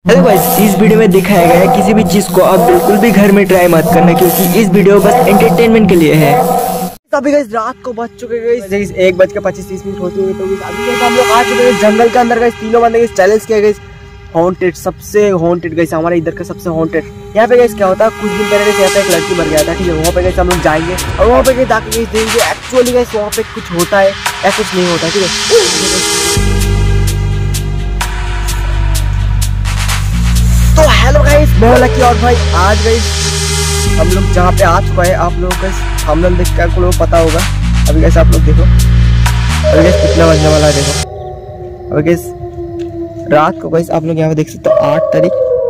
Hello guys, इस video में दिखाया गया है किसी भी चीज को आप बिल्कुल भी घर में ट्राई मत करना, क्योंकि इस वीडियो बस एंटरटेनमेंट के लिए है। अभी गाइस रात को बज चुके हैं 1:25-30 हो चुके, तो अभी हम लोग आ चुके हैं जंगल के अंदर। गाइस तीनों बंदे चैलेंज किया गया, हॉन्टेड, सबसे हॉन्टेड गाइस, हमारे इधर का सबसे हॉन्टेड। यहाँ पे गाइस क्या होता है, कुछ दिन पहले यहाँ पे एक लड़की मर गया था, ठीक है। वहाँ पे गाइस हम लोग जाएंगे और वहाँ पे जाके देखेंगे एक्चुअली गाइस वहाँ पे कुछ होता है या कुछ नहीं होता, ठीक है। तो हेलो गाइस, मैं लकी और भाई आज गाइस हम लोग जहाँ पे आ चुका है, आप लोगों का हमने देख कर आपको लोग पता होगा। अभी गाइस आप लोग देखो, अभी गाइस कितना बजने वाला है, देखो। अभी गाइस रात को गाइस आप लोग यहाँ पे देख सकते हो 8 तारीख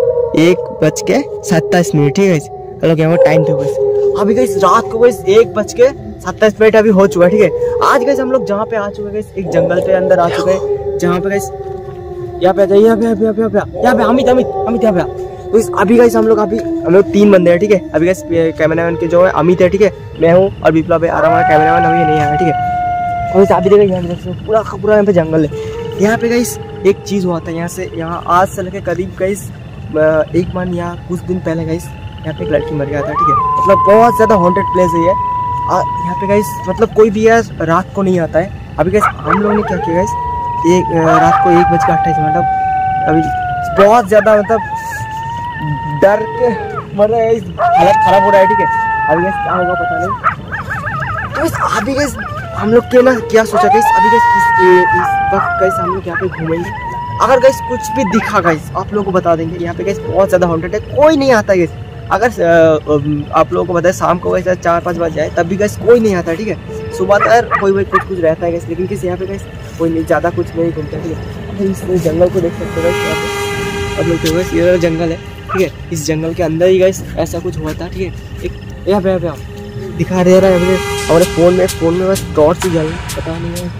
1:27, ठीक है। हम लोग यहाँ पे टाइम थे गाइस, अभी गाइस रात को गाइस 1:27 अभी हो चुका है, ठीक है। आज गाइस हम लोग जहाँ पे आ चुके हैं गाइस, एक जंगल पे अंदर आ चुके हैं, जहाँ पे गाइस यहाँ पे यहाँ पे अमित यहाँ पे। तो इस अभी गाइस हम लोग 3 बंदे हैं, ठीक है। अभी गाइस कैमरामैन के जो है अमित है, ठीक है, मैं हूँ और विप्लव है, और हमारा कैमरामैन अभी नहीं आया, ठीक है। और अभी देखिए यहाँ पे पूरा यहाँ पे जंगल है। यहाँ पे गाइस एक चीज हुआ था, यहाँ आज से लेके करीब गाइस 1 महीना या कुछ दिन पहले गाइस यहाँ पे एक लड़की मर गया था, ठीक है। मतलब बहुत ज्यादा हॉन्टेड प्लेस है ये। यहाँ पे गाइस मतलब कोई भी यार रात को नहीं आता है। अभी गाइस हम लोगों ने क्या किया गाइस, रात को 1:28, मतलब अभी बहुत ज्यादा मतलब डर के मर रहा है, हालत खराब हो रहा है, ठीक है। अभी गाइस क्या होगा पता नहीं। तो अभी गाइस हम लोग के ना क्या सोचा गाइस, अभी गाइस इस वक्त गाइस हम लोग यहाँ पे घूमेंगे। अगर गाइस कुछ भी दिखा गाइस आप लोगों को बता देंगे। यहाँ पे गाइस बहुत ज्यादा हॉन्टेड है, कोई नहीं आता गाइस। अगर आप लोगों को बताए शाम को गाइस 4-5 बज जाए तब भी गाइस कोई नहीं आता, ठीक है। सुबह तक कोई कुछ रहता है गाइस, लेकिन किसी यहाँ पे गाइस कोई नहीं, ज़्यादा कुछ नहीं घूमता, ठीक है। इस जंगल को देख सकते हो यहाँ पे, अब लोग गाइस ये जंगल है, ठीक है। इस जंगल के अंदर ही गाइस ऐसा कुछ हुआ था, ठीक है। एक यहाँ पे दिखा दे रहा है हमारे फ़ोन में बस टॉर्च ही जल, पता नहीं है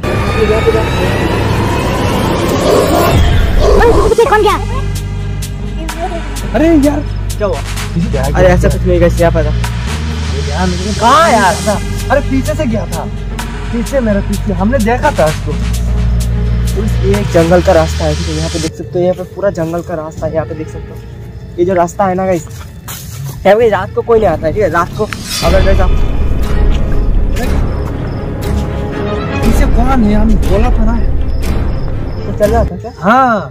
कौन गया? अरे यार क्या हुआ? अरे ऐसा कुछ नहीं गाइस, यहाँ पे था कहाँ यार? अरे पीछे से गया था, मेरे पीछे हमने देखा था उसको। एक जंगल का रास्ता है, ठीक है। यहाँ पे देख सकते हो, यहाँ पे पूरा जंगल का रास्ता है। यहाँ पे देख सकते हो ये जो रास्ता है ना गाइस, यहाँ पे रात को कोई नहीं आता है, ठीक है। रात को अगर गाइस आप पीछे कौन है, हम बोला था ना, तो चल रहा था क्या? हाँ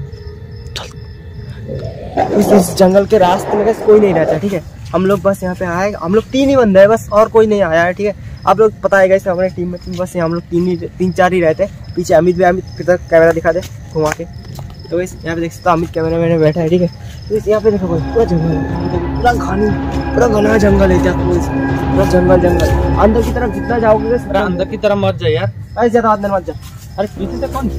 इस जंगल के रास्ते में गाइस कोई नहीं रहता, ठीक है। हम लोग बस यहाँ पे आए, हम लोग 3 ही बंदे हैं बस, और कोई नहीं आया है, ठीक है। आप लोग पता है गाइस हमारे टीम में बस हम लोग 3-4 ही रहते हैं। पीछे अमित भी, अमित किधर कैमरा दिखा दे घुमा के। तो गाइस यहाँ पे देख सकते हो अमित कैमरा मैंने बैठा है, ठीक है। तो यहाँ पे देखो पूरा जंगल है, पूरा घना जंगल है, पूरा जंगल। अंदर की तरफ जितना जाओगे अंदर की तरफ मत जा यार, अरे ज्यादा अंदर मत जा। अरे पीछे से कौन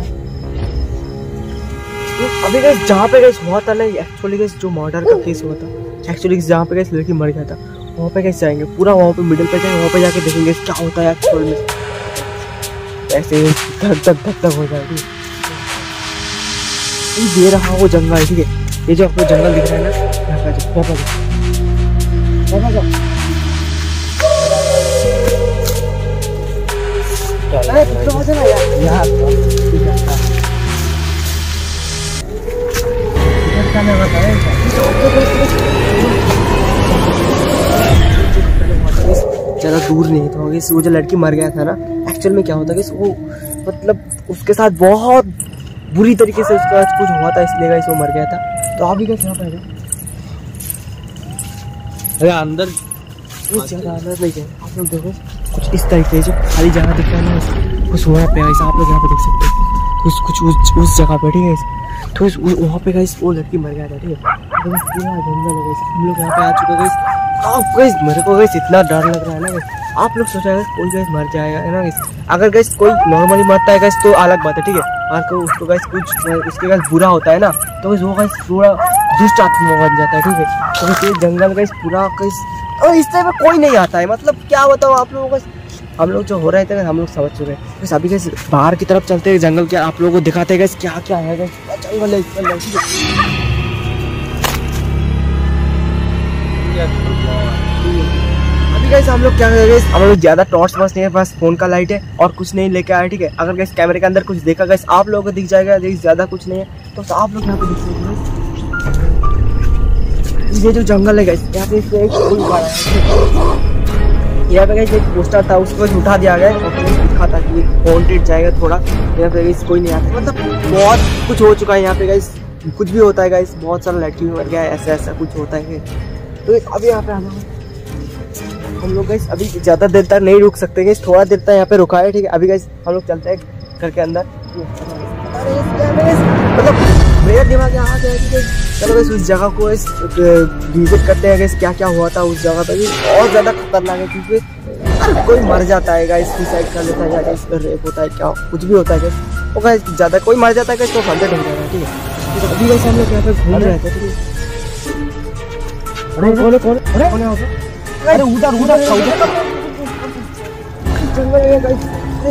अभी गाइस जहाँ पे गाइस हुआ था ना एक्चुअली गाइस, जो मर्डर का केस हुआ था एक्चुअली जहाँ पे गाइस लड़की मर गया था, वहाँ पे कैसे जाएंगे, पूरा वहाँ पे मिडिल पे जाएंगे, वहाँ पे जाके देखेंगे क्या होता है एक्चुअल में। ऐसे धक हो जाएगी। ये रहा वो जंगल, ठीक है। ये जो आपको जंगल दिख रहा है ना, यहाँ पे ज़्यादा दूर नहीं था। वो जो लड़की मर गया था ना, एक्चुअल में क्या होता है कि वो मतलब उसके साथ बहुत बुरी तरीके से उसका कुछ हुआ था, इसलिए गाइस वो मर गया था। तो अभी क्या पे अरे अंदर कुछ ज़्यादा अंदर नहीं गए। आप लोग देखो कुछ इस तरीके से खाली जगह दिख रहा है ना, कुछ हुआ पे ऐसा आप लोग यहाँ पे देख सकते हो। कुछ उस जगह पे, ठीक है। तो वहाँ पे गाइस वो लड़की मर गया था, ठीक है। तो पूरा जंगल है गाइस, हम लोग यहाँ पे आ चुके हैं गाइस। अब गाइस मेरे को गाइस इतना डर लग रहा है ना गाइस। आप लोग सोचा है कोई गाइस मर जाएगा है ना गाइस। अगर गाइस कोई नॉर्मली मरता है गाइस तो अलग बात है, ठीक है। और उसको गाइस कुछ उसके गाइस बुरा होता है ना, तो वो गाइस पूरा दुष्ट आत्मा बन जाता है, ठीक है। तो गाइस ये जंगल गाइस पूरा गाइस, और इस टाइम में कोई नहीं आता है, मतलब क्या बताओ आप लोगों को। हम लोग जो हो रहे थे हम लोग समझ चुके हैं। बस अभी कैसे बाहर की तरफ चलते हैं जंगल के, आप लोगों को दिखाते हैं क्या क्या है जंगल है। अभी गाइस हम लोग क्या करेंगे, हम लोग ज्यादा टॉर्च बस नहीं है, बस फोन का लाइट है और कुछ नहीं लेके आए, ठीक है। अगर गाइस कैमरे के अंदर कुछ देखा गाइस आप लोगों को दिख जाएगा, ज्यादा कुछ नहीं है। तो आप लोग यहाँ पे देख सकते हैं ये जो जंगल है गाइस, यहाँ पे इसको एक फूल खा रहा है। यहाँ पे गाइस एक पोस्टर था, उसको उठा दिया गया और फिर लिखा था कि हॉन्टेड जाएगा थोड़ा। यहाँ पे गाइस कोई नहीं आता, मतलब बहुत कुछ हो चुका है यहाँ पे गाइस, कुछ भी होता है गाइस, बहुत सारा लड़की मर गया है, ऐसा ऐसा कुछ होता है। तो अभी यहाँ पे आना हम लोग गाइस अभी ज़्यादा देर तक नहीं रुक सकते गाइस, थोड़ा देर तक यहाँ पे रुका है, ठीक है। अभी गाइस हम लोग चलते हैं घर के अंदर। मतलब मेरा दिमाग यहाँ आ गया है, चलो गाइस उस जगह को विजिट करते हैं गाइस, क्या क्या हुआ था उस जगह पे। बहुत ज़्यादा खतरनाक है क्योंकि कोई मर जाता है गाइस, सुसाइड कर लेता है या गाइस रेप होता है, क्या कुछ भी होता है गाइस, वो गाइस ज़्यादा कोई मर जाता है गाइस तो हंड्रेड हो जाएगा, ठीक है। तो अभी गाइस हम लोग यहाँ पे घूम रहे थे, ठीक है। अरे अरे उधर उधर जंगल है गाइस,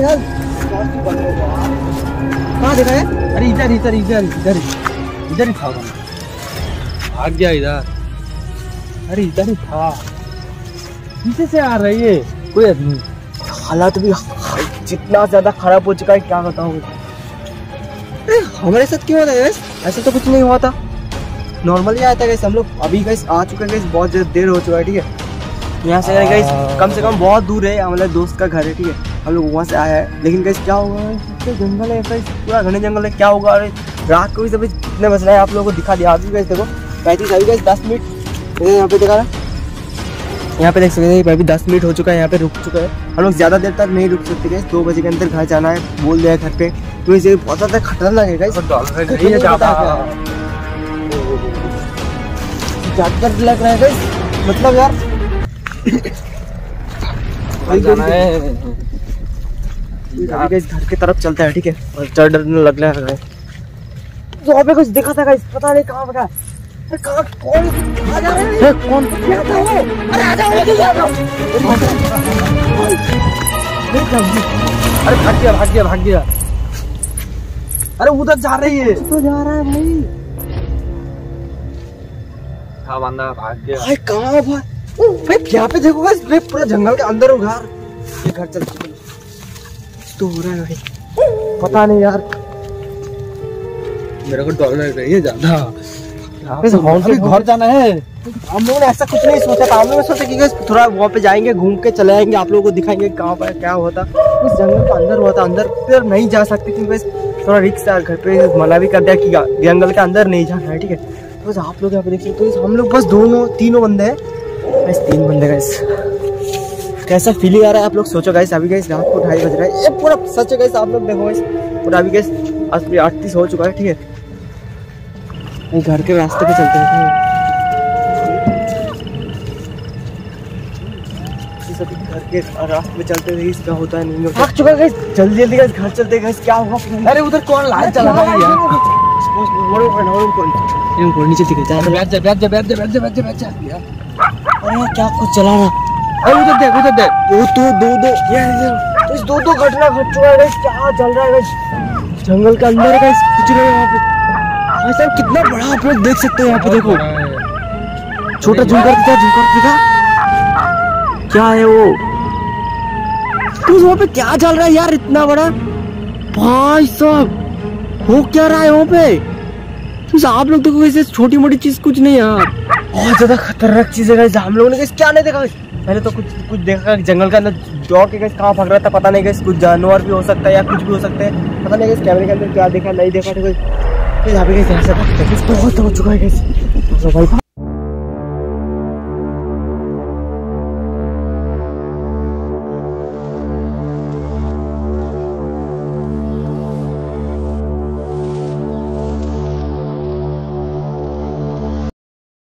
कहाँ देखा है? अरे इधर इधर इधर इधर इधर ही था, भाग गया इधर। अरे इधर ही था, पीछे से आ रही है कोई आदमी। हालात भी जितना ज्यादा खराब हो चुका है क्या बताऊँ। हमारे साथ क्यों होता है गैस? ऐसा तो कुछ नहीं हुआ था, नॉर्मली आया था गैस। हम लोग अभी गैस आ चुके हैं गैस, बहुत देर हो चुका है, ठीक है। यहाँ से गैस कम से कम बहुत दूर है, हमारे दोस्त का घर है, ठीक है। हम लोग वहाँ से आया है, लेकिन गैस क्या होगा, जंगल है गैस, पूरा घने जंगल है, क्या होगा। अरे रात को भी सभी कितने बज रहे हैं आप लोगों को दिखा दिया अभी गैस, देखो 35 अभी गैस 10 मिनट यहाँ पे दिखा रहा, यहाँ पे देख सकते हैं अभी 10 मिनट हो चुका है, यहाँ पे रुक चुका है। हम लोग ज़्यादा देर तक नहीं रुक सकते गैस, 2 बजे के अंदर घर जाना है बोल दिया घर पे। तो इसे बहुत ज़्यादा खतरनाक है गैस, ज़्यादा लग रहा है गैस, मतलब यार जाना है। घर की तरफ चलता है, ठीक है। और डरने लग रहा है, तो वहाँ पे कुछ दिखा था गाइस, पता नहीं कहाँ पर। कौन आ जा रहा है? कौन क्या था वो? अरे आ जाओ, जल्दी आ जाओ। अरे भाग गया भाग गया भाग गया। अरे उधर जा रही है, तो जा रहा है भाई, हाँ बंदा भाग गया। भाई कहाँ भाई? यहाँ पे देखो गाइस, पूरा जंगल के अंदर हो घर, ये घर चल तो हो रहा है भाई, पता नहीं यार, मेरे को डर लग रही है ज्यादा। अभी घर जाना है। हम लोगों ने ऐसा कुछ नहीं सोचा था, हम लोग सोचा कि थोड़ा वहाँ पे जाएंगे, घूम के चले आएंगे, आप लोगों को दिखाएंगे कहाँ पर क्या हुआ था। उस जंगल के अंदर हुआ था, अंदर फिर नहीं जा सकते क्योंकि थोड़ा रिक्स है, घर पे मना भी कर दिया कि जंगल के अंदर नहीं जाना है, ठीक है। तो बस आप लोग यहाँ पे देख सकते हो, हम लोग बस तीनों बंदे हैं, बस 3 बंदे गाइस। कैसा फीलिंग आ रहा है आप लोग सोचो गाइस। अभी गाइस रात को 2:30 बज रहा है, ये पूरा सच है गाइस, आप लोग देखो गाइस, पूरा अभी गाइस 38 हो चुका है, ठीक है। घर के रास्ते पे चलते हैं, घर के रास्ते पे चलते हैं, क्या होता है नहीं होता। थक चुका है, जल्दी जल्दी गाइस घर चलते हैं, क्या होगा। अरे उधर कौन लाइट चला रहा है यार? नीचे दिखे जा, बैठ जा बैठ जा बैठ जा बैठ जा बैठ जा बैठ जा। अरे क्या कुछ चला रहा। अरे उधर देख उधर देख, दो घटना घट चुका है, क्या चल रहा है जंगल के अंदर है, कुछ नहीं यहाँ पे। ऐसा कितना बड़ा आप लोग देख सकते हैं, यहाँ पे देखो छोटा झुमकर दिखा, क्या है वो, तो वहाँ पे क्या चल रहा है यार इतना बड़ा, भाई साहब हो क्या रहा है वहाँ पे। तो आप लोग देखो वैसे छोटी मोटी चीज कुछ नहीं यार, बहुत ज्यादा खतरनाक चीज है। हम लोगों ने क्या नहीं देखा, पहले तो कुछ देखा जंगल के अंदर डॉग के कहाँ भाग रहा था पता नहीं, कुछ जानवर भी हो सकता है या कुछ भी हो सकता है, पता नहीं कैमरे के अंदर क्या देखा नहीं देखा, तो यहाँ पे बहुत हो चुका है भाई।